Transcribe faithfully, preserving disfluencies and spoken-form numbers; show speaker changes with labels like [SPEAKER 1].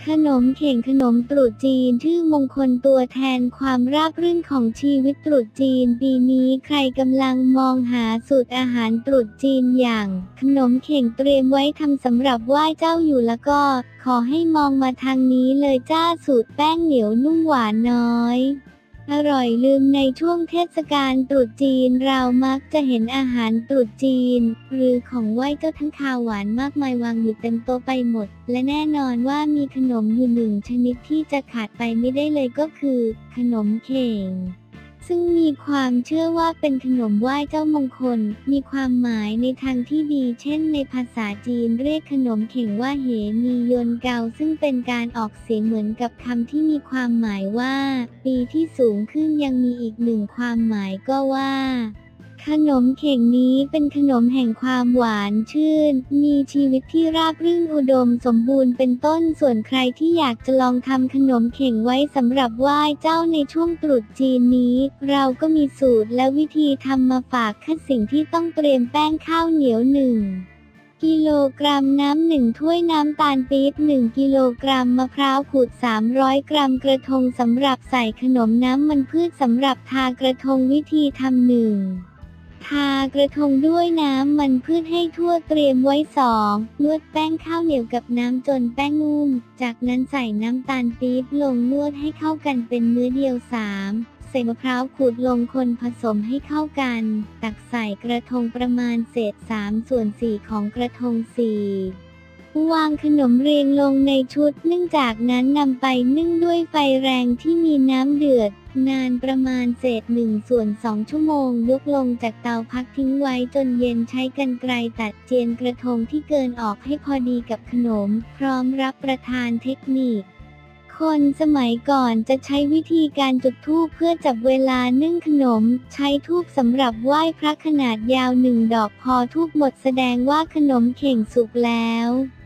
[SPEAKER 1] ขนมเข่งขนมตรุษจีนชื่อมงคลตัวแทนความราบรื่นของชีวิตตรุษจีนปีนี้ใครกำลังมองหาสูตรอาหารตรุษจีนอย่างขนมเข่งเตรียมไว้ทำสำหรับไหว้เจ้าอยู่แล้วก็ขอให้มองมาทางนี้เลยจ้าสูตรแป้งเหนียวนุ่มหวานน้อยอร่อยลืมในช่วงเทศกาลตรุษจีนเรามักจะเห็นอาหารตรุษจีนหรือของไหว้เจ้าทั้งคาวหวานมากมายวางอยู่เต็มโต๊ะไปหมดและแน่นอนว่ามีขนมอยู่หนึ่งชนิดที่จะขาดไปไม่ได้เลยก็คือขนมเข่งซึ่งมีความเชื่อว่าเป็นขนมไหว้เจ้ามงคลมีความหมายในทางที่ดีเช่นในภาษาจีนเรียกขนมเข่งว่าเหมียนเกาซึ่งเป็นการออกเสียงเหมือนกับคำที่มีความหมายว่าปีที่สูงขึ้นยังมีอีกหนึ่งความหมายก็ว่าขนมเข่งนี้เป็นขนมแห่งความหวานชื่นมีชีวิตที่ราบรื่นอุดมสมบูรณ์เป็นต้นส่วนใครที่อยากจะลองทำขนมเข่งไว้สำหรับไหว้เจ้าในช่วงตรุษจีนนี้เราก็มีสูตรและวิธีทำมาฝากแค่สิ่งที่ต้องเตรียมแป้งข้าวเหนียวหนึ่งกิโลกรัมน้ำหนึ่งถ้วยน้ำตาลปี๊บหนึ่งกิโลกรัมมะพร้าวขูดสามร้อยกรัมกระทงสำหรับใส่ขนมน้ำมันพืชสำหรับทากระทงวิธีทำหนึ่งทากระทงด้วยน้ำมันพืชให้ทั่วเตรียมไว้สองนวดแป้งข้าวเหนียวกับน้ำจนแป้งนุ่มจากนั้นใส่น้ำตาลปี๊บลงนวดให้เข้ากันเป็นเนื้อเดียวสามใส่มะพร้าวขูดลงคนผสมให้เข้ากันตักใส่กระทงประมาณเศษสามส่วนสี่ของกระทงสี่วางขนมเรียงลงในชุดนึ่งจากนั้นนำไปนึ่งด้วยไฟแรงที่มีน้ำเดือดนานประมาณเศษหนึ่งส่วนสองชั่วโมงยกลงจากเตาพักทิ้งไว้จนเย็นใช้กรรไกรตัดเจียนกระทงที่เกินออกให้พอดีกับขนมพร้อมรับประทานเทคนิคคนสมัยก่อนจะใช้วิธีการจุดธูปเพื่อจับเวลานึ่งขนมใช้ธูปสำหรับไหว้พระขนาดยาวหนึ่งดอกพอธูปหมดแสดงว่าขนมเข่งสุกแล้ว